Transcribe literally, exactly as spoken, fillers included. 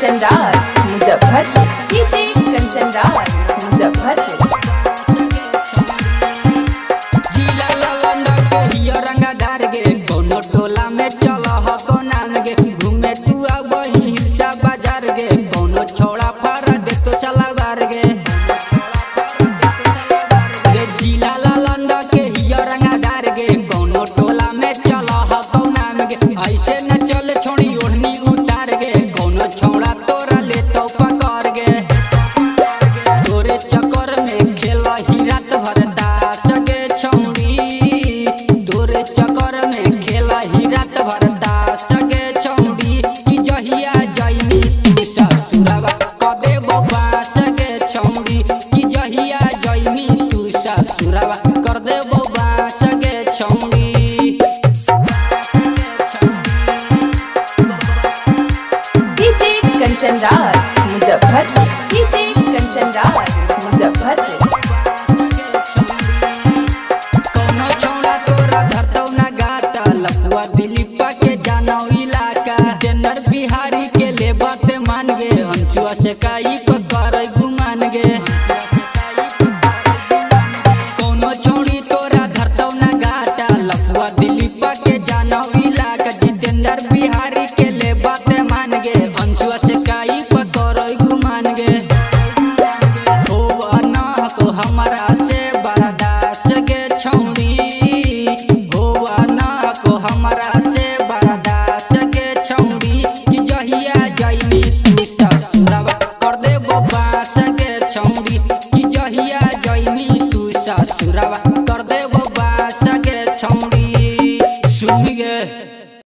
Kanchan Raj Muzaffarpur. DJ Kanchan Raj Muzaffarpur. जिला ललंदा के हियो रंगदार गे कोनो टोला में चल ह को नाम गे घूमे तू वही हिलसा बाजार गे कोनो छोड़ा पार दे तो सलावार गे गे जिला ललंदा के हियो रंगदार गे कोनो टोला में चल ह को नाम गे ऐसे न चले छोड़ी ओढ़नी उतार गे कोनो छोड़ा तोरा ले तो पकड़ गे तोरे चक्कर में खेल ही रात भर दास गे छौड़ी तोरे चक्कर में खेल ही रात भर दास गे छौड़ी कि जहिया जाइनी तू ससुरवा कबे बास गे छौड़ी कि जहिया जाइनी तू ससुरवा कर दे बास गे छौड़ी। डीजे कंचन राज मुजफ्फरपुर। डीजे कंचन राज मुजफ्फरपुर। कोनो छौड़ा तोरा धरतौ ना गाता लपुआ दिलीपा के जानो इलाका जनर बिहारी के ले बात मान गे अंशुआ से काई पकर गुमान गे कोनो छौड़ी तोरा धरतौ ना गाता लपुआ दिलीपा के जानो इलाका जितेंद्र बिहारी के ले बात मान गे अंशुआ से काई पकर गुमान गे हो ना को हमारा से बर्दाश्त गे छौड़ी हो ना को हमारा से बर्दाश्त गे छौड़ी कि जहिया जाइनी तू ससुरवा कर दे बास गे छौड़ी कि जहिया जाइनी तू ससुरवा कर दे बास गे छौड़ी सुन गे।